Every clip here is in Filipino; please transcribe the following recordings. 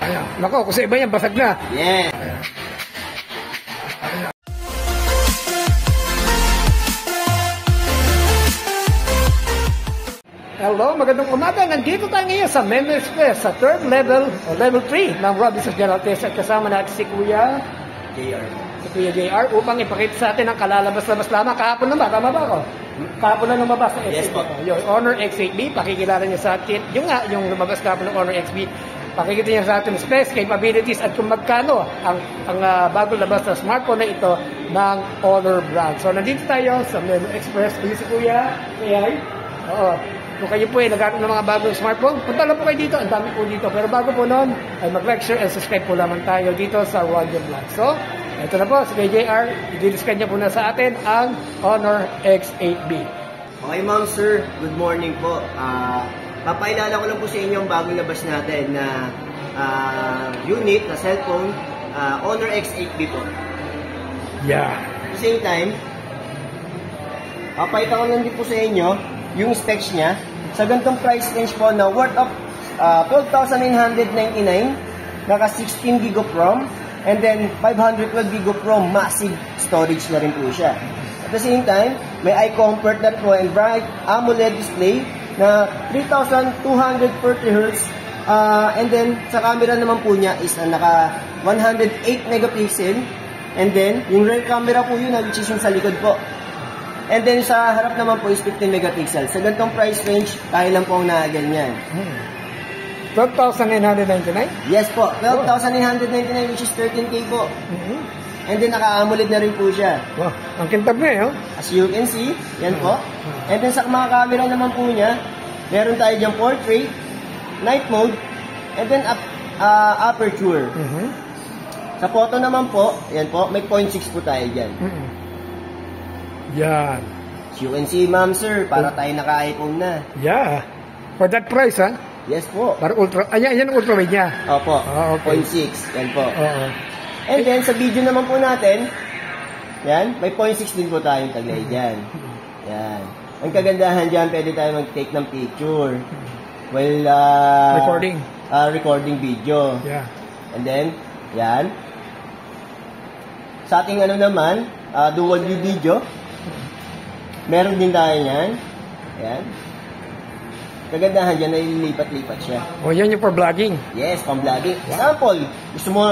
Ayan. Nako, kung sa iba yan, basag na. Yeah. Hello, magandang umaga. Nandito tayo ngayon sa Memo Express sa 3rd level o level 3 ng Robinsons General Test at kasama natin si Kuya JR. Si Kuya JR upang ipakita sa atin ang kalalabas-labas lamang. Kahapon na ba? Tama ba ako? Kahapon na lumabas ng Yes, po. Yung Honor X8B, pakikilala niya sa atin. Yung lumabas kahapon ng Honor XB, pakikita niya sa atin specs, capabilities at kung magkano ang bago labas na smartphone na ito ng Honor brand. So, nandito tayo sa Memo Express. Kuya si Kuya JR. Oo. Kung kayo po ay nagkaroon ng mga bagong smartphone, punta lang po kayo dito. Ang dami po dito. Pero bago po noon, ay mag-like, share, and subscribe po lamang tayo dito sa Roger Vlog. So, ito na po, si JR, i-discuss niya po na sa atin ang Honor X8B. Okay, ma'am, sir. Good morning po. Papailala ko lang po sa inyo ang bagong labas natin na unit na cellphone, Honor X8B po. Yeah. At the same time, papakita ko lang din po sa inyo yung specs niya sa ganitong price range po na worth of 12,999, naka 16 GB of ROM, and then 512 GB of ROM, massive storage na rin po siya. At the same time, may eye comfort na po and bright AMOLED display na 3,240 Hz, and then sa camera naman po niya is naka 108 megapixel, and then yung rear camera po yun which is yung sa likod po. And then sa harap naman po is 15 megapixel. Sa ganitong price range, tayo lang po ang nakaganyan. 12,999? Yes po, 12,999 which is 13K po. And then naka-AMOLED na rin po siya. Wow, ang kintab na As you can see, yan po. And then sa mga camera naman po niya, meron tayo dyan portrait, night mode, and then aperture. Sa photo naman po, yan po, may 0.6 po tayo dyan. Yan. As you can see, ma'am, sir, para tayo naka-iPhone na. Yeah. For that price, ha? Yes po. Para ultra, ayan ang ultra wide niya. Opo, okay. 0.6. Yan po. Oo. And then, sa video naman po natin, yan, may 0.6 din po tayong taglay dyan. Yan. Ang kagandahan dyan, pwede tayo mag-take ng picture. Well, recording video. Yeah. And then, yan. Sa ating naman, dual view video. Meron din tayo yan. Yan. Kagandahan dyan, nililipat-lipat siya. O, yan yung for vlogging. Yes, pang vlogging. Example, gusto mo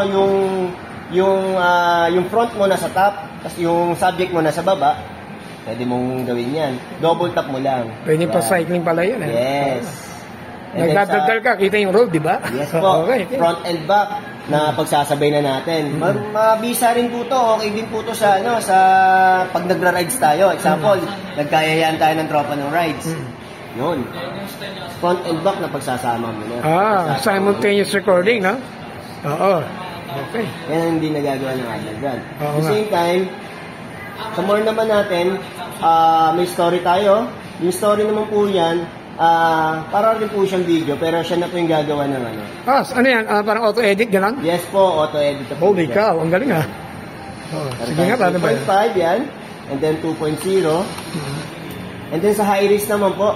yung front mo nasa top, tapos yung subject mo nasa baba, pwede mong gawin yan. Double tap mo lang. Pwede pa cycling pala yun. Yes. Nagdadaldal ka, kita yung road, di ba? Yes po. Okay. Front and back na pagsasabay na natin. Mabisa rin po to. Okay din po to sa sa pag nagra-rides tayo. Example, nagkayayaan tayo ng tropa ng rides. Yun. Front and back na pagsasama mo na. Simultaneous recording, no? Oo. Okay. Yan hindi nagagawa ng underground. At the nga. same time, sa more naman natin, may story tayo. Yung story naman po yan, para rin po siyang video, pero siya na po yung gagawa ng ano. Ano yan? Parang auto-edit, gano'n? Yes po, auto-edit. Holy cow, ang galing ha. Sige nga, paano ba 2.5 yan, and then 2.0. And then sa high res naman po,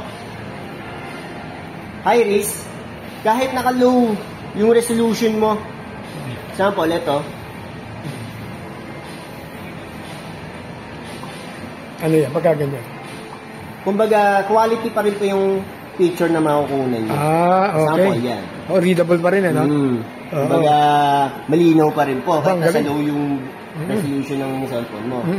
high res, kahit naka-low yung resolution mo, example, ito, ano yan, pagkaganyan? kumbaga, quality pa rin po yung picture na makukunan nyo. Okay. Example, yan. Readable pa rin, ano? Kumbaga, malinaw pa rin po. Kahit nasa low yung resolution ng cellphone mo.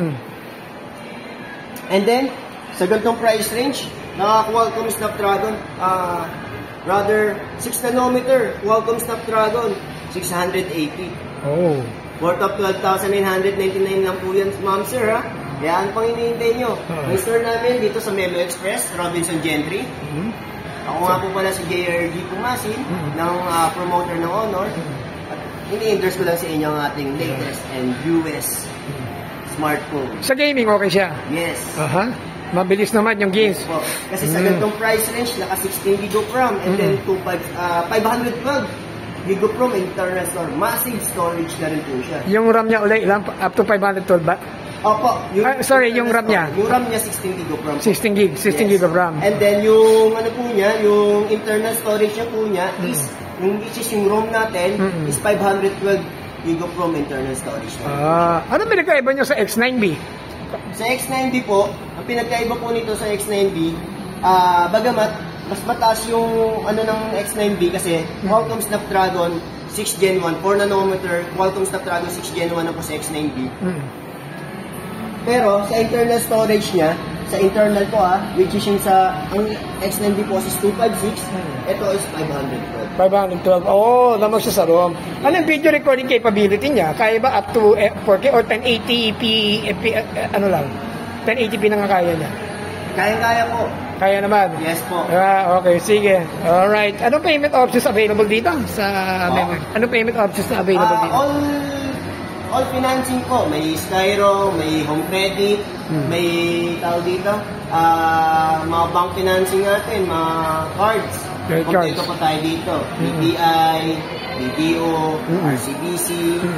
And then, sa ganitong price range, Qualcomm Snapdragon, rather 6 nanometer, Qualcomm Snapdragon, 680. Oh. Worth of 12,999 lang po yan, ma'am, sir, ha? Yan pang hinihintay nyo. May store namin dito sa Memo Express, Robinson Gentry. Ako nga po pala si JRG Pumasin, ng promoter ng Honor. At ini-endorse ko lang sa inyo ang ating latest and newest smartphone. Sa gaming, okay siya? Yes. Mabilis naman yung games. Po. Kasi sa ganitong price range, naka 16 GB of RAM and then 512 GB of RAM internal storage. Massive storage na rin po siya. Yung RAM niya ulit, up to 512 ba? Opo. Yung RAM niya? Yung RAM niya 16 GB of RAM. 16 gig of RAM. And then yung ano po niya, yung internal storage niya po niya is yung which is yung ROM natin, is 512 gig of ROM internal storage. Ano pinagkaiba nyo sa X9B? Sa X9B po, ang pinagkaiba po nito sa X9B, bagamat mas mataas yung ano ng X9B kasi Qualcomm Snapdragon 6 Gen 1, 4 nanometer, Qualcomm Snapdragon 6 Gen 1 na po sa X9B. Pero sa internal storage niya, sa internal ko which is yung sa ang X9B po is 256, ito is 512. 512. Lamang siya sa ROM. Ano yung video recording capability niya? Kaya ba up to 4K or 1080p, ano lang? 1080p na nga kaya niya? Kaya po. Kaya naman? Yes po. Okay, sige. Alright. Anong payment options available dito? Anong payment options na available dito? All financing po. May Skyro, may home credit, may tao dito. Mga bank financing natin, mga cards. Kompleto pa tayo dito. BPI, BDO, RCBC,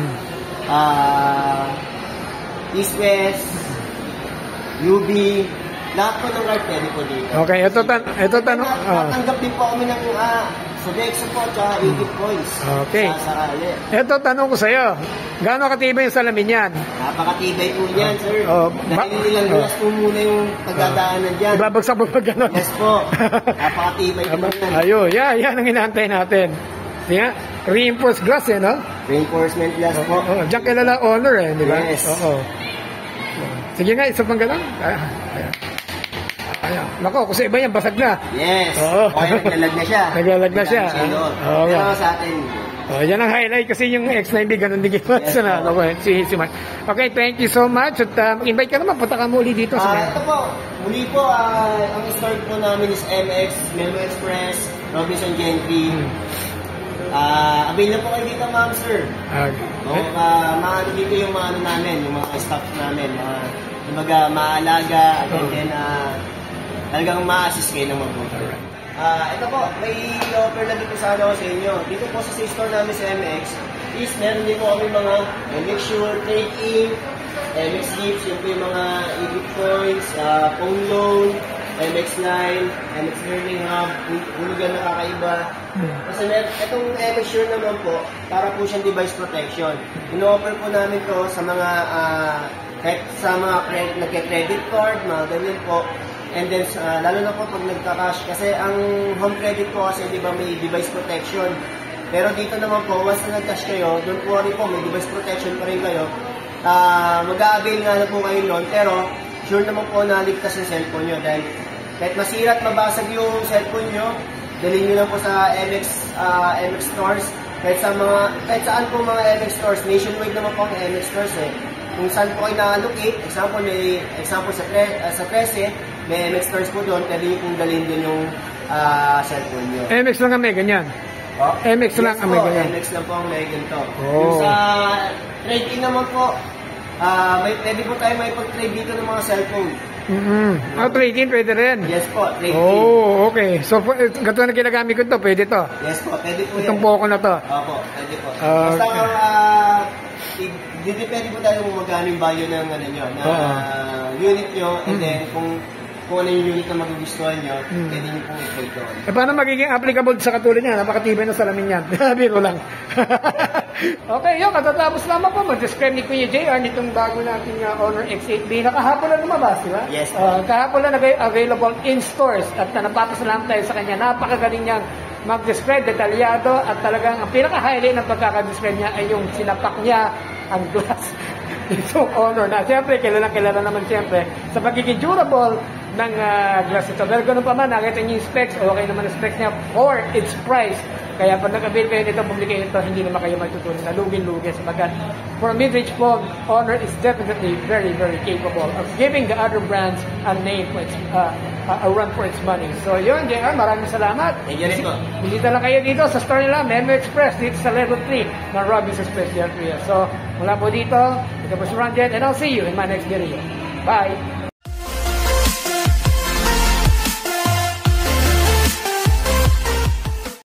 East West, UB, lahat po ng card pwede po dito. Okay, ito tanong. Tatanggap din po kami ng Sodexo po, tsaka 80 points. Okay. Sakali. Ito tanong ko sa'yo. Gaano katibay yung salamin yan? Napakatibay po yan, sir. Dahil nilang gulas po muna yung pagdadaanan dyan. Ibabagsak mo ba gano'n? Yes po. Napakatibay po yan. Ayun, yan ang inaantay natin. Yeah. Reinforced glass no? Reinforcement glass po. Diyan kilala Honor di ba? Yes. Sige nga, isa pang gano'n. Ayan. Nako, kung sa iba yan, basag na. Yes. Naglalag na siya. Naglalag na siya. Pero sa atin. Yan ang highlight kasi yung X9B, ganun din ginawa sa si Mark. Okay, thank you so much. At invite ka naman, punta ka muli dito. Ito po, muli po, ang store po namin is MX, Memo Express, Robinson Gentry. Available po kayo dito, ma'am, sir. Maano dito yung mga namin, yung mga staff namin. Maalaga, and then talagang ma-assist kayo ng mabuti. Ito po, may offer na dito sana ako sa inyo. Dito po sa store namin sa MX, is meron din po kami mga MX Sure, Trade-in, MX Gifts, yung po yung mga e-gift coins, phone loan, MX Line, MX Learning Hub, hulugan na kakaiba. Kasi itong MX Sure naman po, para po siyang device protection. Ino-offer po namin to sa mga nagka-credit card, mga ganyan po. And then, lalo na po pag nagka-cash. Kasi ang home credit po kasi, di ba, may device protection. Pero dito naman po, once na nag-cash kayo, doon po rin po, may device protection pa rin kayo. Mag-a-avail nga na po kayo noon, pero sure naman po na ligtas yung cellphone nyo. Dahil kahit masira at mabasag yung cellphone nyo, dalhin nyo lang po sa MX stores. Kahit saan po mga MX stores, nationwide naman po ang MX stores Kung saan po kayo na-allocate, example sa 13, may MX stores po doon, pwede yung dalhin din yung cellphone nyo. MX lang ang may ganyan? MX lang ang may ganyan? MX lang po ang may ganito. Yung sa trade-in naman po, pwede po tayo may pag-trade dito ng mga cellphone. Trade-in pwede rin? Yes po, trade-in. Okay. So, gato na ginagamit ko ito, pwede to? Yes po, pwede po yan. Itong Poco na to? Opo, pwede po. Basta depende po tayo kung magkano yung value ng unit nyo, and then kung ano yung unit na magugustuhan nyo, pwede nyo pong i-trade doon. Paano magiging applicable sa katulad niya? Napakatibay ng salamin yan. Biro lang. Okay, yun. Katatapos naman po, mag-describe ni Kuya JR nitong bago nating Honor X8B. Nakahapon na lumabas, di ba? Yes. Kahapon na available in stores at napapasalamat tayo sa kanya. Napakagaling niyang mag-describe, detalyado, at talagang ang pinaka-highlight ng pagkaka-describe niya ay yung sinapak niya ang glass itong Honor na siyempre kilala naman siyempre sa pagiging durable ng glass ito. Pero ganun pa man, nakita niyo yung specs, okay naman ang specs niya for its price. Kaya pag nag-avail kayo nito, bumili kayo nito, hindi naman kayo matutunan na lugin-lugin sapagkat for a mid-range phone, Honor is definitely very, very capable of giving the other brands a name for its, a run for its money. So yun, JR, maraming salamat. Thank you rin po. Bisita lang kayo dito sa store nila, Memo Express, dito sa level 3 ng Robbins Express, JR. So mula po dito, ito po si Ron Jet, and I'll see you in my next video. Bye!